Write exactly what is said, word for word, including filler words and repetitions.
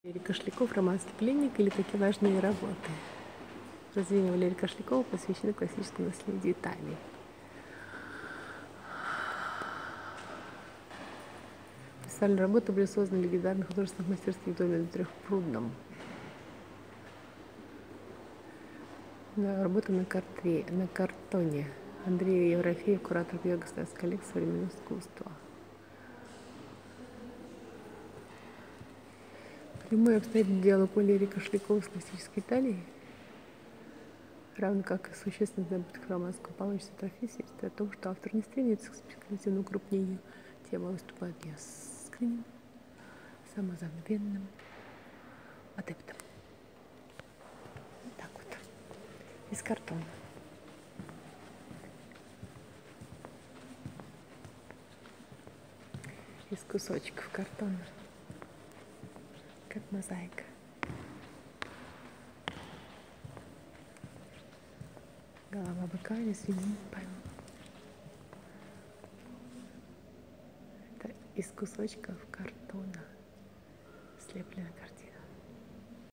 Валерий Кошляков, романский пленник или такие важные работы. Произведения Валерия Кошлякова посвящены классическому наследию Италии. Специальные работы были созданы в легендарных художественных мастерских в доме на Трехпрудном. Работа на, картре, на картоне. Андрей Еврофеев, куратор Первой государственной коллекции современного искусства. Прямой обстоятельный диалог Валерия Кошлякова с классической Италией, равно как и существенных заботах романского получится трофей, свидетельствует о том, что автор не стремится к спекулятивному укрупнению. Тема выступает искренним, самозабвенным адептом. Так вот, из картона. Из кусочков картона, как мозаика. Голова быка или свиньи, пойму. Это из кусочков картона слеплена картина.